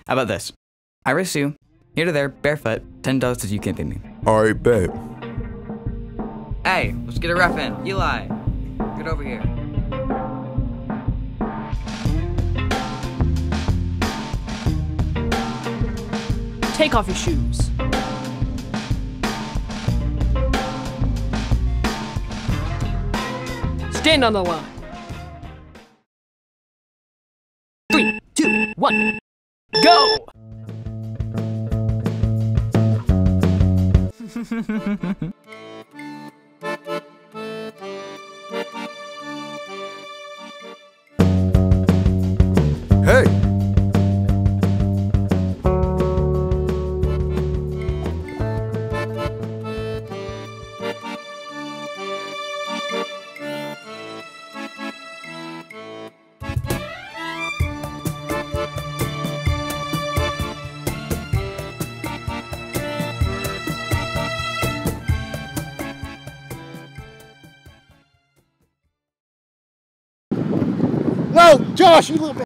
How about this? I race you, here to there, barefoot, $10 says you can't beat me. Alright, bet. Hey, let's get a ref in. Eli, get over here. Take off your shoes. Stand on the line. 3, 2, 1, go! Hey! No, Josh, you little bit.